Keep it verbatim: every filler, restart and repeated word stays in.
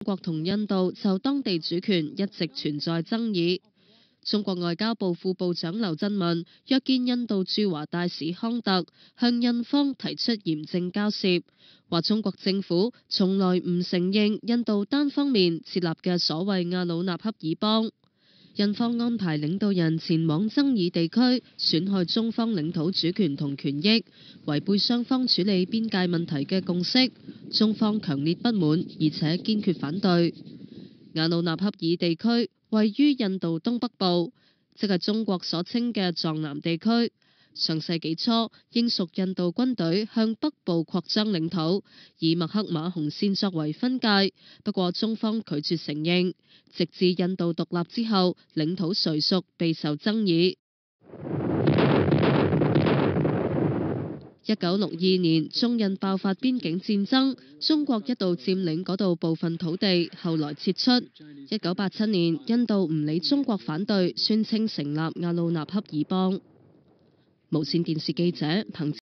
國同印度就當地主權一直存在爭議。中國外交部副部長劉振民約見印度駐華大使康特，向印方提出嚴正交涉，話中國政府從來唔承認印度單方面設立嘅所謂亞魯納恰爾邦。印方安排領導人前往爭議地區，損害中方領土主權同權益，違背雙方處理邊界問題嘅共識，中方強烈不滿，而且堅決反對。亞魯納恰爾地區位於印度東北部，即係中國所稱嘅藏南地區。上世紀初，英屬印度軍隊向北部擴張領土，以麥克馬洪線作為分界。不過中方拒絕承認，直至印度獨立之後，領土誰屬備受爭議。一九六二年，中印爆發邊境戰爭，中國一度佔領嗰度部分土地，後來撤出。一九八七年，印度唔理中國反對，宣稱成立亞魯納恰爾邦。無線電視記者彭